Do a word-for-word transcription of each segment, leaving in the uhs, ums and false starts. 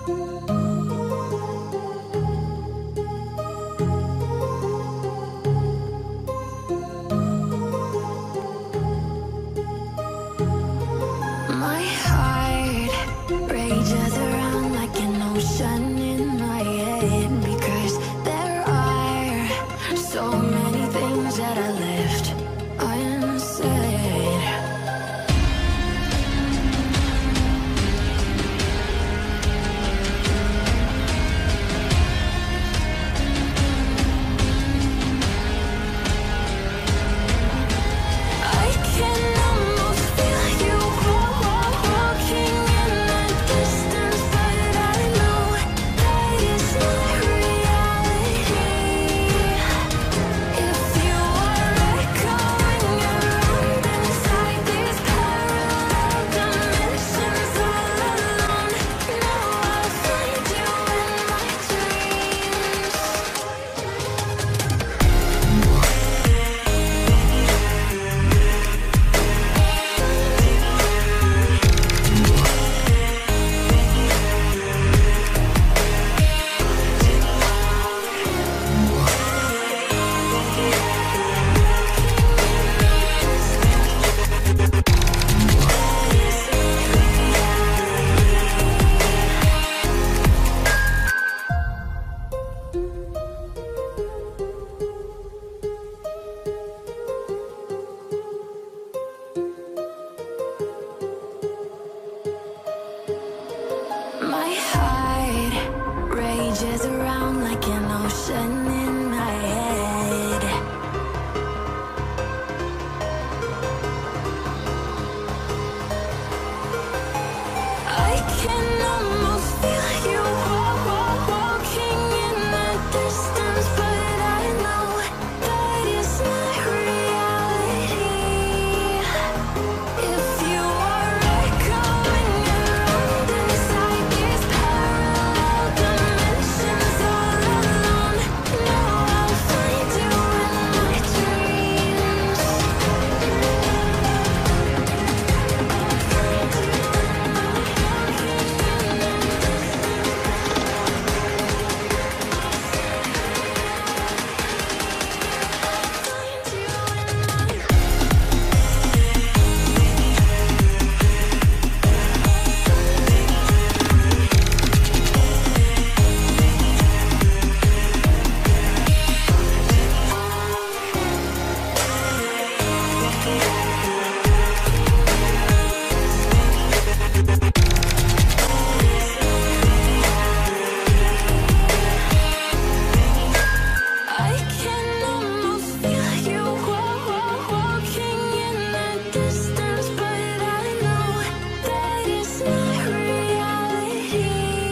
My heart rages around like an ocean in my head, because there are so many things that I left unsaid. I can almost feel you walking in the distance, but I know that it's not reality. If you are echoing around inside these parallel dimensions all alone, know I'll find you in my dreams. My heart rages around like an ocean in my head. I can almost feel you walking in the distance, but I know that it's not reality. If you are echoing around inside these parallel dimensions all alone, know I'll find you in my dreams. I can almost feel you walking in the distance, but I know that it's not reality.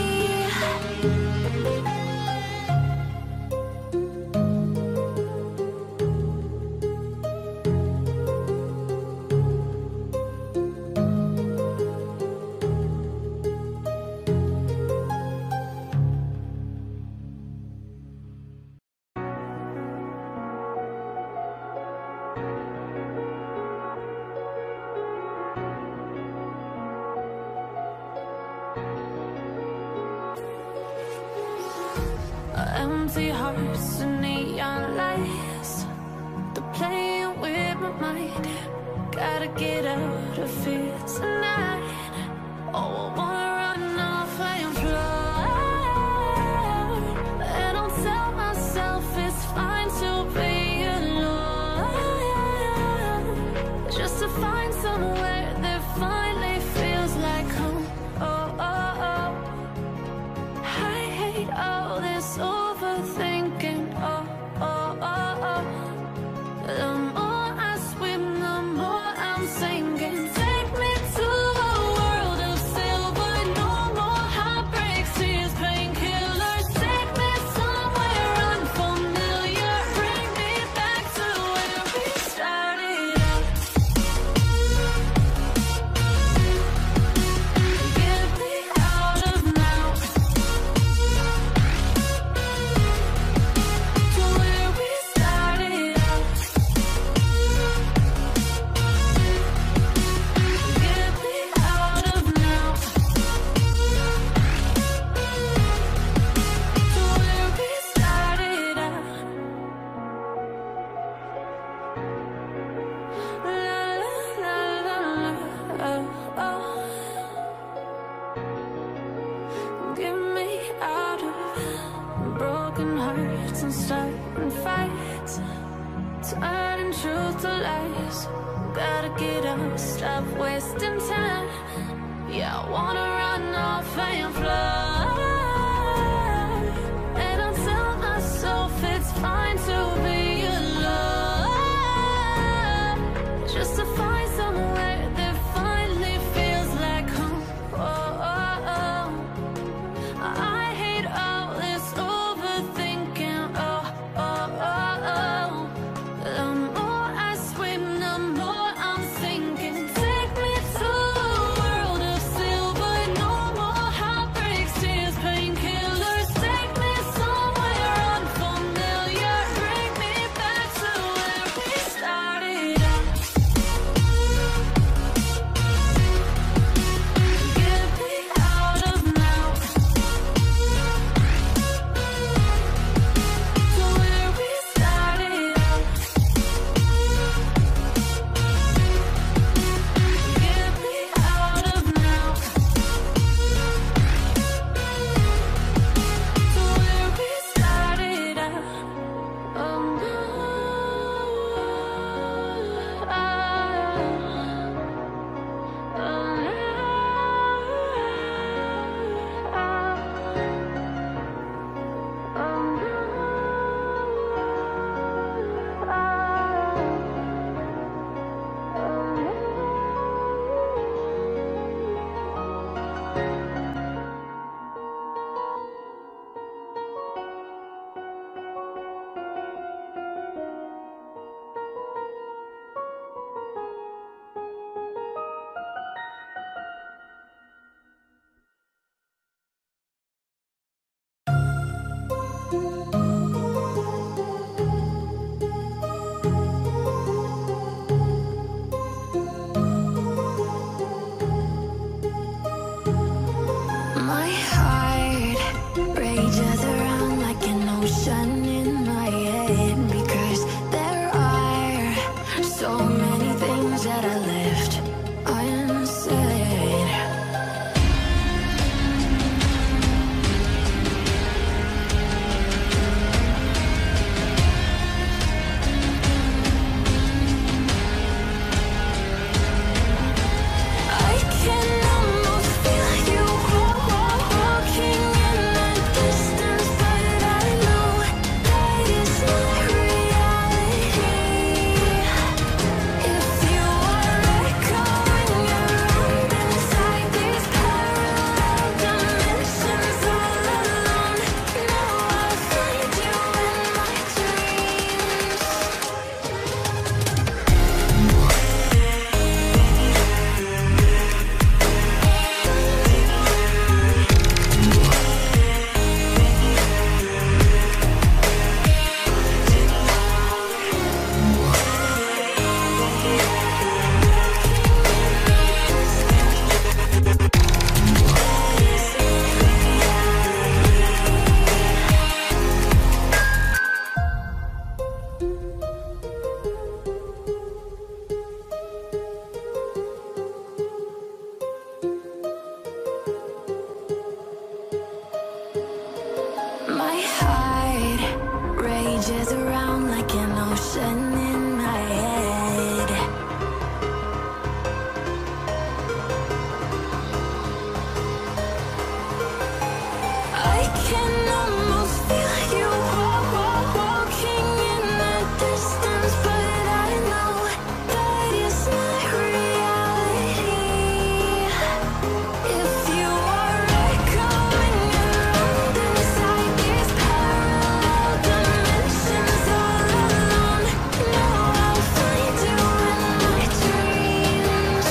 Empty hearts and neon lights, they're playing with my mind. Gotta get out of here tonight. Oh, I wanna run off and fly, and I'll tell myself it's fine to be alone, just to find somewhere that finally feels like home. Oh, oh, oh. I hate all this overthinking. Oh, oh, oh, oh. The more I swim, the more I'm sinking. Take me to a world of silver and starting fights, turning truth to lies. Gotta get up, stop wasting time. Yeah, I wanna run off and fly. And I'll tell myself it's fine to be alone, just to find somewhere that finally feels like home. Oh, oh, oh. I hate all this overthinking. Oh, oh, oh, oh. The more I swim, the more I'm sinking. Take me to a world of silver. No more heartbreaks, tears, painkillers. Take me somewhere unfamiliar. Bring me back to where we started out. Get me out of now, to where we started out. Get me out of now, to where we started out. Oh no, oh my heart rages around like an ocean in my head, because there are so many things that I left unsaid. I can almost feel you walking in the distance, but I know that it's not reality. If you are echoing around inside these parallel dimensions all alone, know I'll find you in my dreams. My heart rages around like an ocean in my head. I can almost feel you walking in the distance, but I know that it's not reality. If you are echoing around inside these parallel dimensions all alone, know I'll find you in my dreams.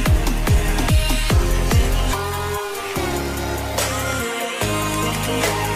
Yeah.